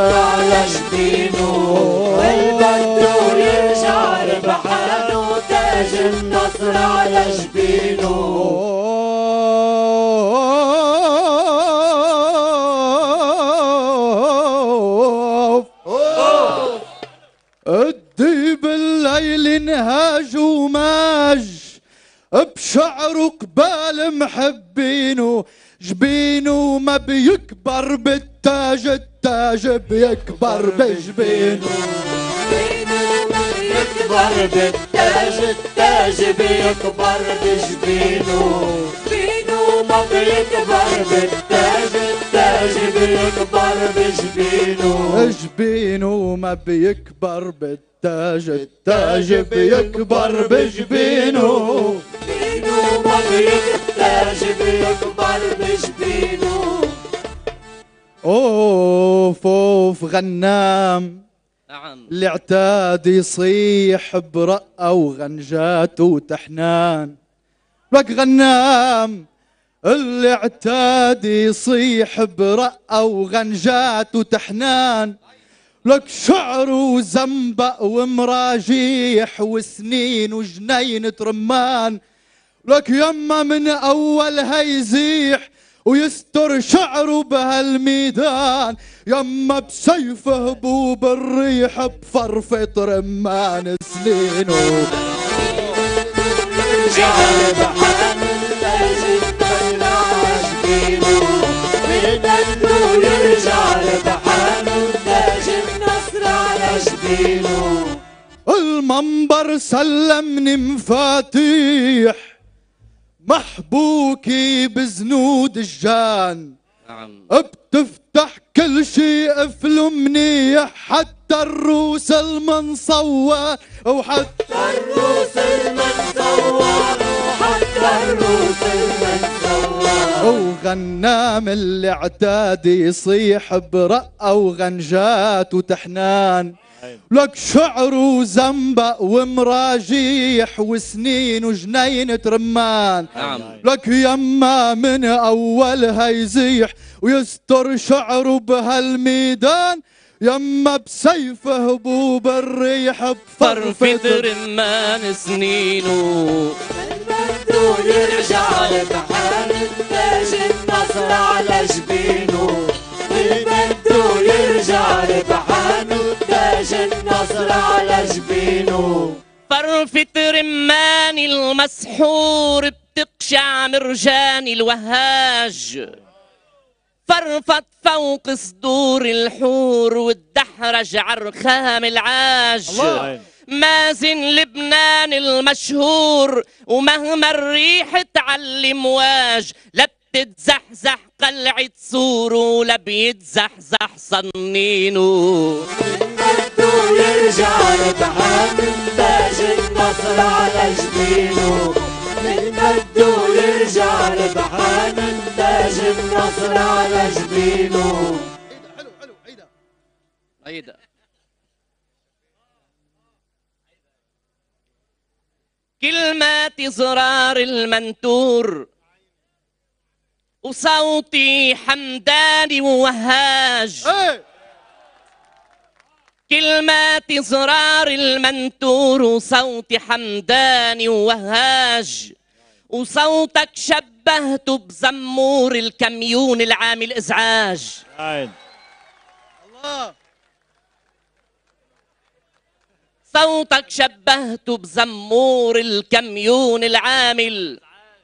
على جبينه، والبدو يرجع ربحانه، تاج النصر على جبينه. ادي بالليل نهاج وماج بشعره قبال محبينه، جبينه ما بيكبر بالتاج، التاج بيكبر بجبينه. جبينه ما بيكبر بالتاج، التاج بيكبر بجبينه. جبينه ما بيكبر بالتاج، التاج بيكبر بجبينه. جبينه ما بيكبر بالتاج، التاج بيكبر بجبينه. جبينه ما بيكتاج بيكبر بجبينه. اوف اوف غنام نعم الاعتاد يصيح برقة وغنجات وتحنان. لك غنام الاعتاد يصيح برقة وغنجات وتحنان، لك شعر وزنبق ومراجيح وسنين وجنين رمان. لك يما من اولها يزيح ويستر شعره بهالميدان، يما بسيف هبوب الريح بفرفة رمان سنينه. يرجع ربحان التاج النصر على جبينه، بالبدو يرجع ربحان التاج النصر على جبينه. المنبر سلمني مفاتيح محبوكي بزنود الجان، نعم بتفتح كل شي قفل منيح، حتى الروس المنصور وحتى الروس المنصور، وحتى الروس المنصور. وغنام الاعتاد يصيح برقة وغنجات وتحنان، لك شعر وزنبق ومراجيح وسنين وجنين رمان. نعم لك يما من اولها يزيح ويستر شعره بهالميدان، يما بسيف هبوب الريح فرفة بفرفة رمان سنينه. بالبدو يرجع ربحان التاج النصر على جبينه، بالبدو يرجع ربحان التاج النصر على جبينه. فرفة رمان المسحور بتقشع مرجان الوهاج، فرفت فوق صدور الحور والدحرج عرخام العاج. مازن لبنان المشهور، ومهما الريح تعلي مواج، لا بتتزحزح قلعة سور ولا بيتزحزح صنينه. بالبدو يرجع ربحان التاج النصر على جبينه، بالبدو يرجع ربحان التاج النصر على جبينه. حلو حلو عيدا عيدا. كلمات زرار المنتور، وصوتي حمداني ووهاج. كلمات زرار المنتور، وصوتي حمداني ووهاج، وصوتك شبهته بزمور الكميون العامل ازعاج. الله صوتك شبهته بزمور الكميون العامل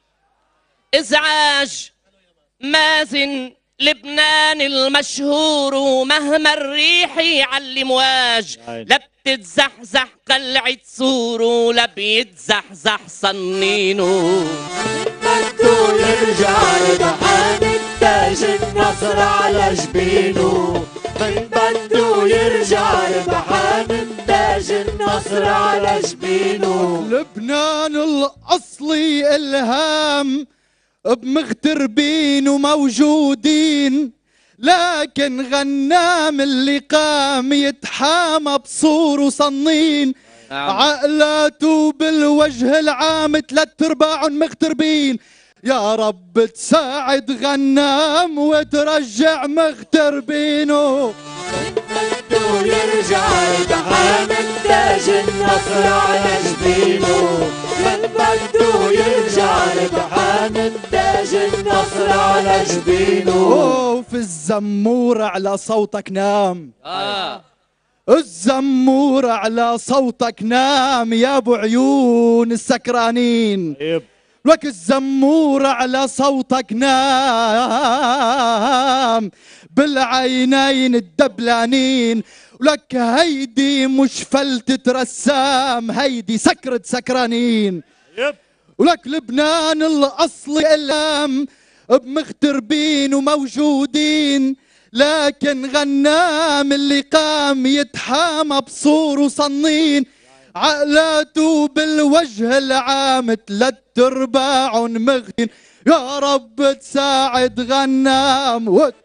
ازعاج. مازن لبنان المشهور، ومهما الريح يعلي مواج، لا بتتزحزح قلعة سور ولا بيتزحزح صنينه. بدو يرجع ربحان التاج النصر على جبينه، من بدو يرجع ربحان التاج النصر على جبينه. لبنان الأصلي إلهام بمغتربين وموجودين، لكن غنام اللي قام يتحامى بصور وصنين. عقلاته بالوجه العام 3/4 مغتربين، يا رب تساعد غنام وترجع مغتربينه. بده يرجع ربحان تاج النصر على جبينه، من بده يرجع ربحان تاج النصر على جبينه. في الزمور على صوتك نام، الزمور على صوتك نام يا ابو عيون السكرانين. لك الزمور على صوتك نام بالعينين الدبلانين، ولك هيدي مش فلتة رسام، هيدي سكرة سكرانين. ولك لبنان الأصلي إلام بمغتربين وموجودين، لكن غنام اللي قام يتحامى بصور وصنين، عقلاته بالوجه العام 3 أرباع مغتين. يا رب تساعد غنام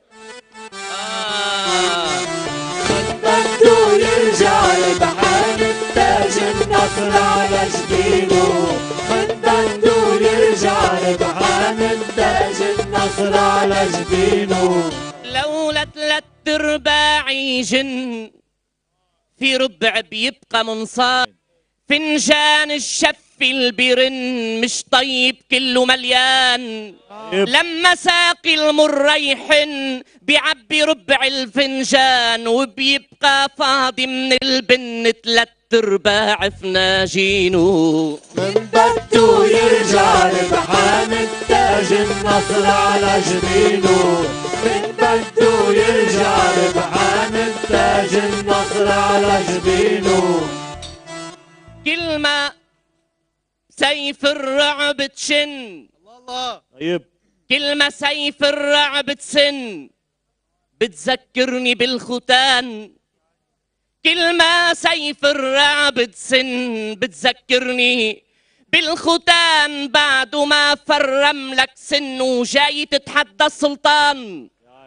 بده يرجع ربحان تاج النصر على جبينه، من بده يرجع ربحان تاج النصر على جبينه. لولا 3 أرباع جن في ربع بيبقى منصار، فنجان الشف البرن مش طيب كله مليان، لما ساقي المريحن بيعبي ربع الفنجان، وبيبقى فاضي من البن 3 أرباع فناجينه. من بده يرجع ربحان تاج النصر على جبينه، من بده يرجع ربحان تاج النصر على جبينه. كل ما سيف الرعب تشن، الله طيب كل ما سيف الرعب تسن بتذكرني بالختان، كل ما سيف الرعب تسن بتذكرني بالختان، بعد ما فرم لك سن وجاي تتحدى السلطان.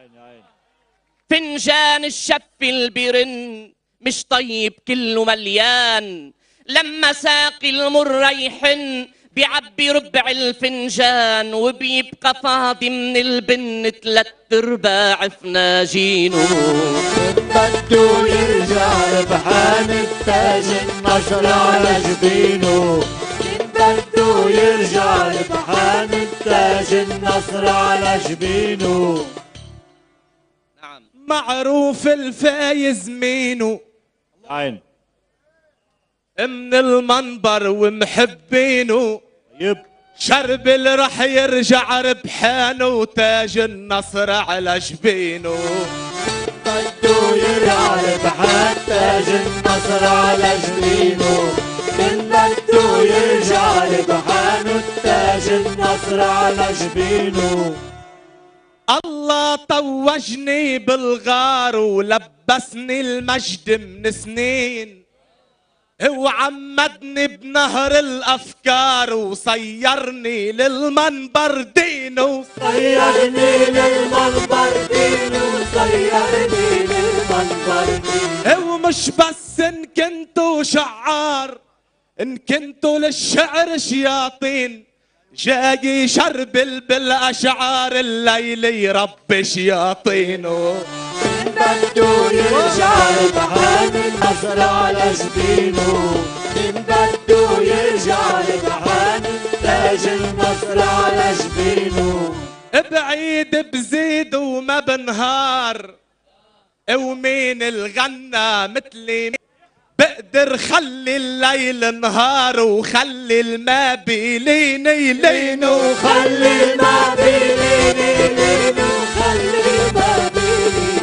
فنجان الشف البرن مش طيب كله مليان، لما ساقي المريحن بيعبي ربع الفنجان، وبيبقى فاضي من البن 3 أرباع فناجينه. بده يرجع ربحان تاج النصر على جبينه، بده يرجع ربحان تاج النصر على جبينه. نعم معروف الفايز مينو عين من المنبر ومحبينه، طيب شربل رح يرجع ربحانه وتاج النصر على جبينه. بده يرجع ربحان تاج النصر على جبينه، من بده يرجع ربحان تاج النصر على جبينه. الله طوجني بالغار ولبسني المجد من سنين، وعمدني بنهر الافكار وصيرني للمنبر دينه. صيرني للمنبر دينه، صيرني للمنبر دينه. ومش بس ان كنتوا شعار، ان كنتوا للشعر شياطين، جاي شربل بالاشعار الليل يربي شياطينه. بده يرجع ربحان النصر على جبينه، من بده يرجع ربحان تاج النصر على جبينه. بعيد بزيد وما بنهار، ومين الغنى مثلي بقدر خلي الليل نهار، وخلي الماء بيليني لينه، وخلي الماء بيليني لينه، وخلي الماء بيليني.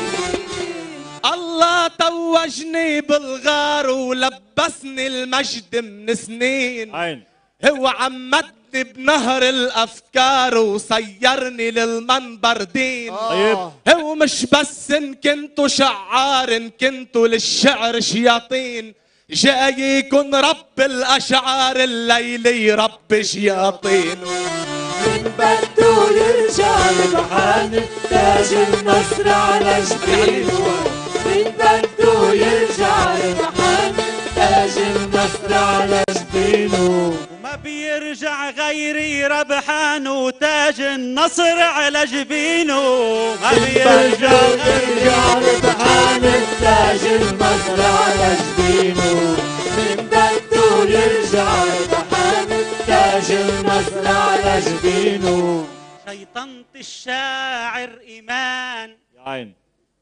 الله طوجني بالغار ولبسني المجد من سنين، عين هو عمدني بنهر الافكار وصيرني للمنبر دين. طيب هو مش بس ان كنتوا شعار، ان كنتوا للشعر شياطين، جاي يكون رب الاشعار الليل يربي شياطينه. من بده يرجع ربحان تاج النصر على جبينه، من بده يرجع ربحان تاج النصر على جبينه. وما بيرجع غيري ربحان وتاج النصر على جبينه، ما بيرجع يرجع ربحان تاج على جبينه. شيطنة الشاعر إيمان يا عين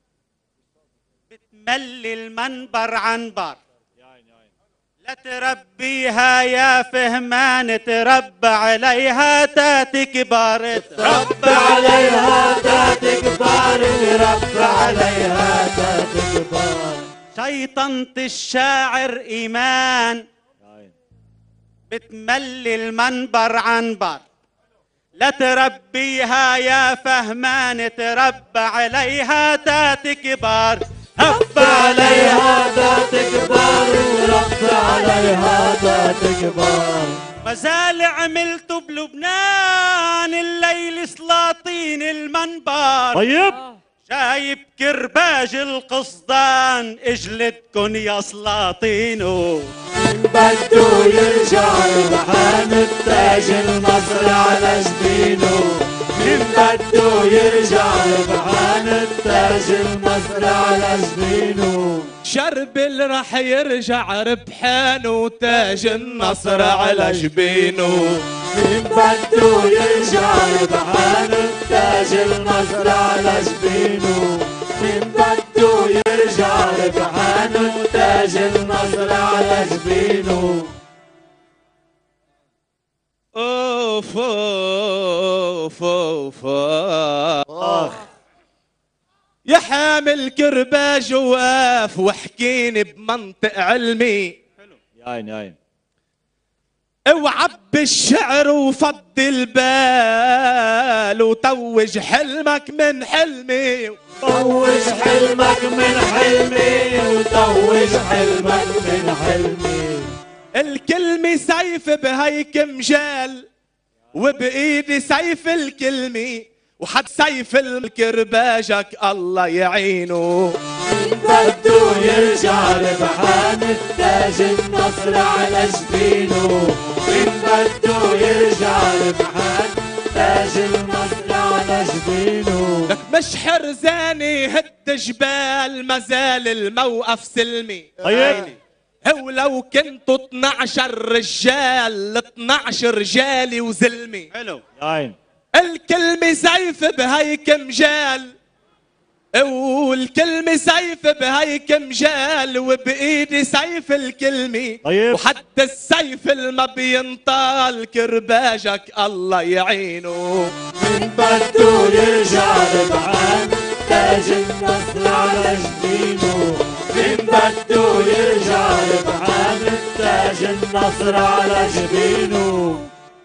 بتملي المنبر عنبر، يا عين يا عين. لا تربيها يا فهمان، تربى عليها تكبر، تربى عليها تكبر، تربى عليها تكبر. شيطنة الشاعر إيمان يا عين بتملي المنبر عنبر، لا تربيها يا فهمان، تربى عليها تكبر. تربى عليها تكبر، تربى عليها تكبر. مازال عملته بلبنان الليل سلاطين المنبر، طيب جايب كرباج القصدان اجلدكن يا سلاطينو. من بده يرجع ربحان التاج النصر على جبينه. من بده يرجع ربحان التاج النصر على جبينه. شربل رح يرجع ربحان وتاج النصر على جبينه. من بده يرجع ربحان التاج النصر على جبينه. من بده يرجع ربحان التاج النصر على جبينه. اوف اوف اوف اخ يا حامل كرباج وقاف واحكيني بمنطق علمي. يا عين يا عين. وعب الشعر وفض البال وتوج حلمك من حلمي. طوج حلمك من حلمي، وطوج حلمك من حلمي. الكلمة سيف بهيك مجال، وبإيدي سيف الكلمة، وحد سيف الكرباجك الله يعينه. من بده يرجع ربحان التاج النصر على جبينه. من بده يرجع ربحان تاج النصر على جبينه. لك مش حرزاني هد جبال، مازال الموقف سلمي. طيب ولو كنتوا 12 رجال، 12 رجالي وزلمي. حلو. يا عين. الكلمة سيف بهيك مجال، والكلمة سيف بهيك مجال، وبإيدي سيف الكلمة. طيب. وحد السيف الما بينطال، كرباجك الله يعينه. من بده يرجع ربحان تاج النصر على جبينه. من بده يرجع ربحان تاج النصر على جبينه.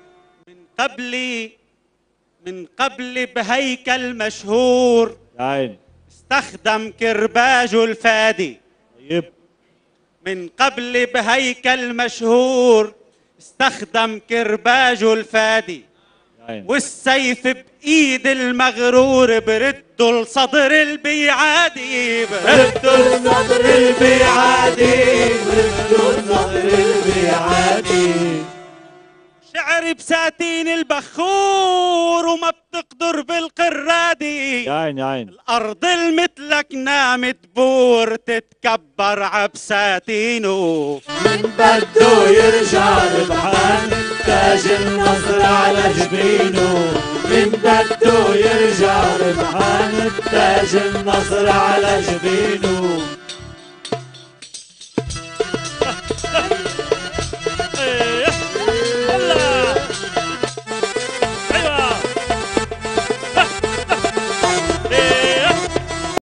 من قبل بهيكل مشهور يا عين. استخدم كرباجه الفادي. طيب من قبل بهيكل مشهور استخدم كرباجه الفادي، يا عين. والسيف بإيد المغرور برده لصدر البيعادي، برده لصدر البيعادي، برده لصدر البيعادي. شعري بساتين البخور وما بتقدر بالقرادي. يا عين يا عين. الأرض المثلك نامت بور تتكبر عبساتينه. من بده يرجع ربحان تاج النصر على جبينه. من بده يرجع ربحان تاج النصر على جبينه.